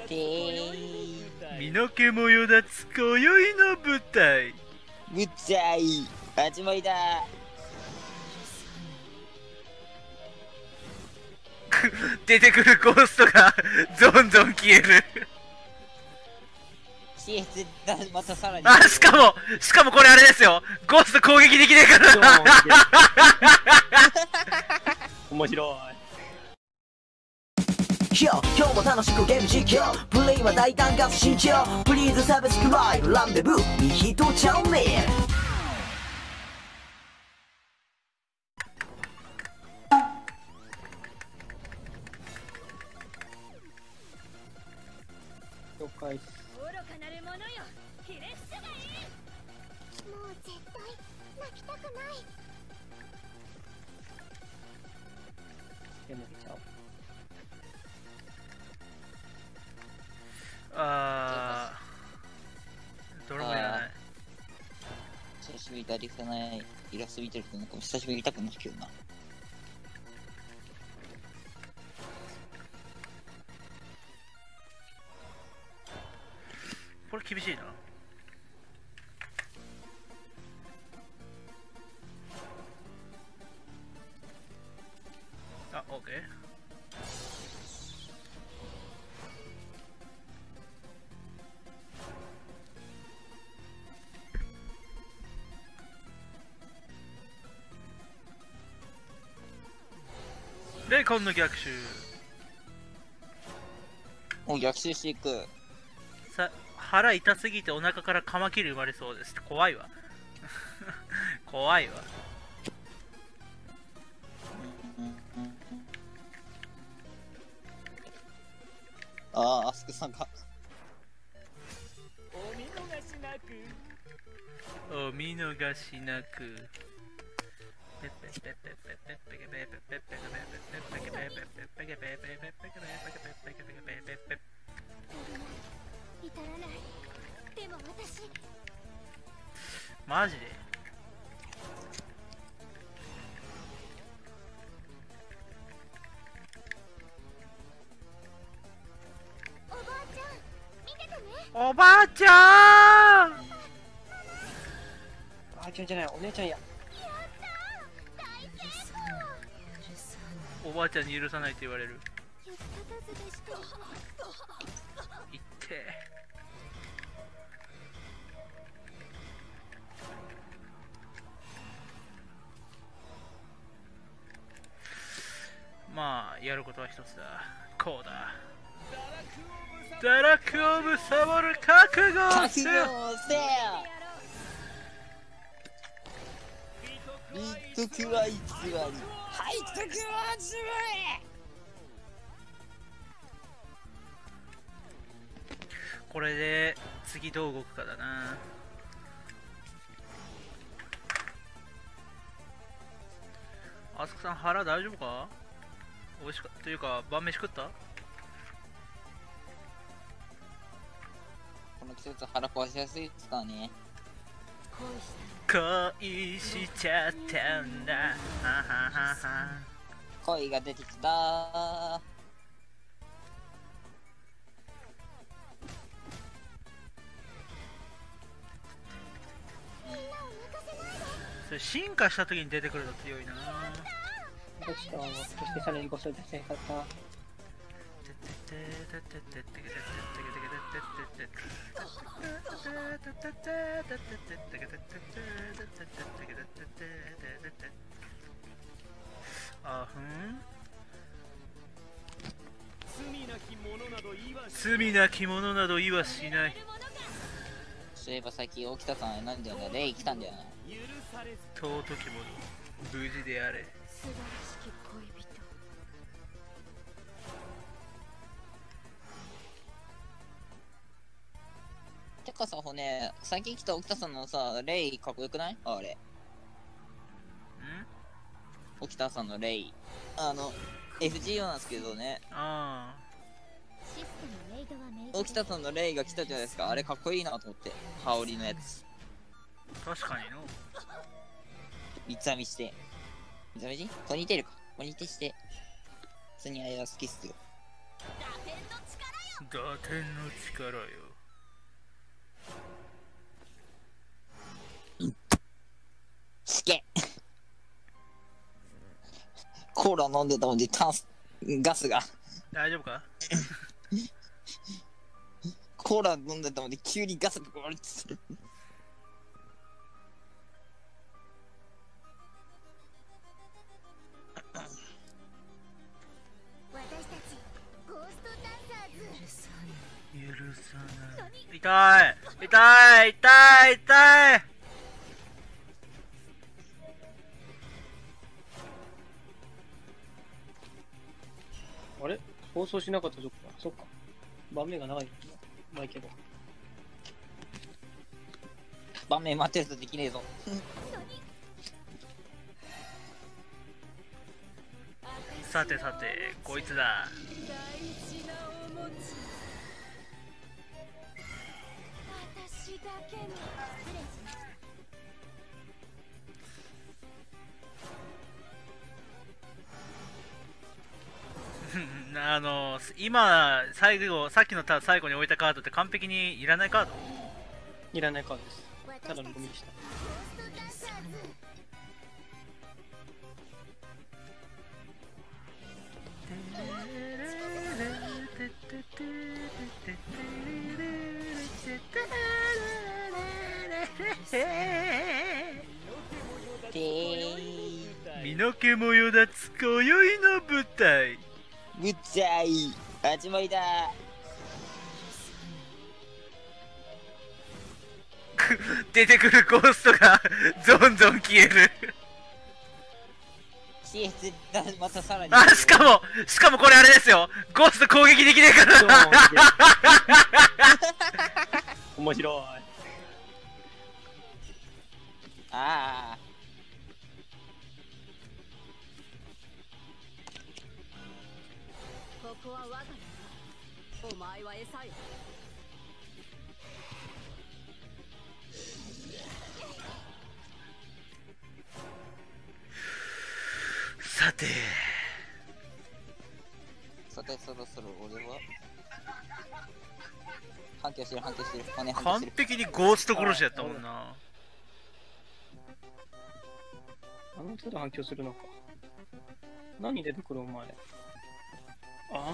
身の毛もよだつ今宵の舞台。 むっちゃいい始まりだ。 出てくるゴーストがどんどん消える。 消えてだ、またさらに。 あ、しかもこれあれですよ、ゴースト攻撃できねえから面白い。 今日も楽しくゲーム実況、プレイは大胆かつ慎重。プリーズサブスクライブランデブーにヒットチャンネル。 了解っす。 愚かなるものよ、ひれ伏せがいい。もう絶対泣きたくない。 手抜けちゃおう。 ドラマやらない。 久しぶりだりかないイラスト見てるとなんか久しぶりに見たくなるけどな。 これ厳しいな。あ、オッケー。で、今度逆襲。 もう逆襲していく。 さ、腹痛すぎてお腹からカマキリ生まれそうです。怖いわ。怖いわ。 ああ、アスクさんが。 お見逃しなく。 お見逃しなく。 至らない。でも私。 マジでおばあちゃん、見ててね。 おばあちゃん。 あ、ちゃんじゃない、お姉ちゃんや。 おばあちゃんに許さないと言われる。 言った数でしか。 言ってまあやることは一つだ。こうだ。堕落をむさぼる覚悟をせよ。 一時は偽り、背徳は偽り。 これで次どう動くかだな。あすこさん腹大丈夫か？おいしかというか晩飯食った？ この季節腹壊しやすいですからね。 恋しちゃったんだ。はははは。 恋が出てきた。 それ進化した時に出てくると強いな。 どっちかはそしてさらにご紹介したい方。 あふん。 罪なき者など言わ罪なき者など言わしない。 そういえばさっき沖田さんなんだよね、レイ来たんだよな。 許されず尊き者、無事であれ。 素晴らしき恋人。 てかさ、骨、最近来た沖田さんのさ、レイかっこよくない？あれ。沖田さんのレイ。FGO なんですけどね。 ああ。 システムレイドはメイド。 沖田さんのレイが来たじゃないですか。あれかっこいいなと思って。羽織のやつ。 確かにの。 三つ編みして。三つ編みしポニーテールか。ポニーテールして。普通にあれは好きっすよ。 打点の力よ。 打天の力よ。 すげえ。コーラ飲んでたのでガスが。 大丈夫か？ コーラ飲んでたので急にガスがゴリッつる。 私たちゴーストダンサーズ。 許さない。痛い痛い痛い痛い。 あれ放送しなかったとこか。そっか。盤面が長い。まあいいけど。 盤面待ってるとできねえぞ。 さてさて、こいつだ。 大事なおもち。私だけの。失礼しました。 今最後、さっきの最後に置いたカードって完璧にいらないカード？ いらないカードです。ただのゴミでした。 ゴーストダンサーズ。 身の毛もよだつ今宵の舞台。 ぶっちゃい始まりだ。 出てくるゴーストがゾンゾン消える。 消えてだ、またさらに。 あ、しかもこれあれですよ。ゴースト攻撃できねえから。 面白い。 ああ。 ここは我が家。お前は餌よ。 さてそろそろ俺は反響してる骨反響完してる。 璧にゴースト殺しやったもんな。 あの都度反響するのか。何出てくるお前。あ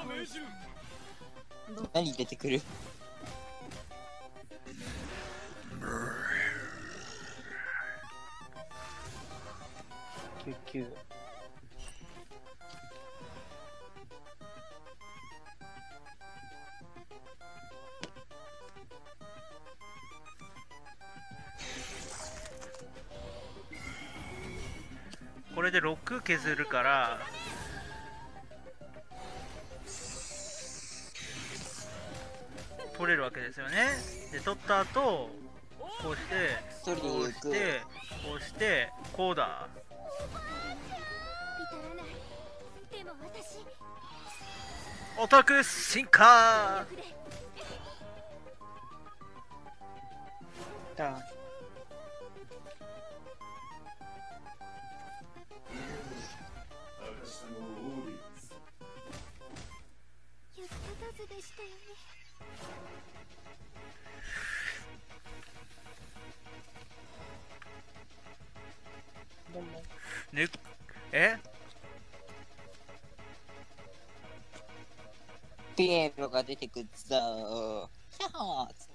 何出てくる？ 99。 これで6削るから取れるわけですよね。で取った後こうしてこうしてこうしてこうだ。 至らない。でも私。 オタク進化。 だ。 役立たずでしたよね。 どうも。 ね、え？ ピエロが出てくるぞ。キャーっつって。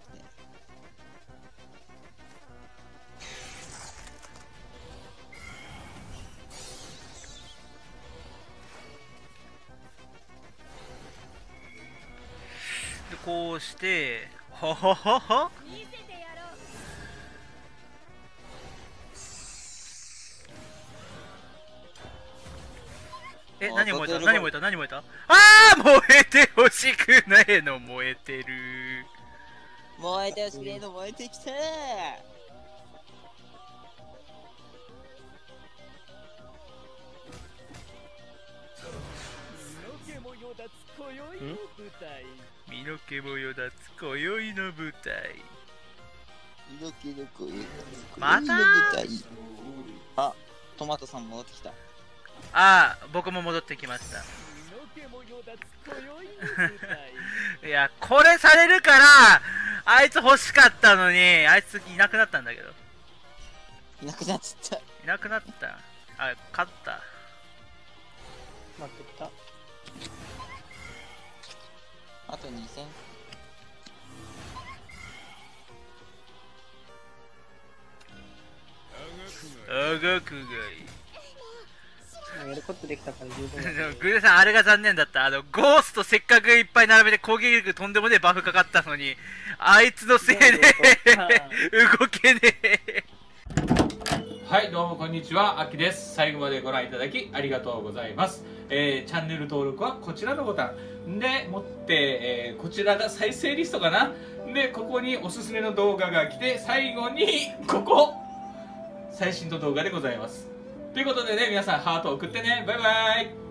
でこうしてはははは。 見せてやろう。 え、何燃えた？何燃えた？何燃えた？ああ、燃えてほしくないの燃えてる。 燃えてほしくねえの燃えてきた。 身の毛もよだつ今宵の舞台。 身の毛の声。 また？ あ、トマトさん戻ってきた。 ああ、僕も戻ってきました。 いや、これされるからあいつ欲しかったのに、あいついなくなったんだけど。 いなくなっちゃった。 いなくなった。あ、勝った。 待ってた。 あと2戦。 あがくがいやることできたから十分だ。 グレさん、あれが残念だった。ゴーストせっかくいっぱい並べて攻撃力とんでもねえバフかかったのに、あいつのせいで動けねえ。 はい、どうもこんにちは、あきです。最後までご覧いただきありがとうございます。チャンネル登録はこちらのボタンでもって、こちらが再生リストかな。で、ここにおすすめの動画が来て、最後にここ最新の動画でございます。ということでね、皆さんハートを送ってね。バイバイ。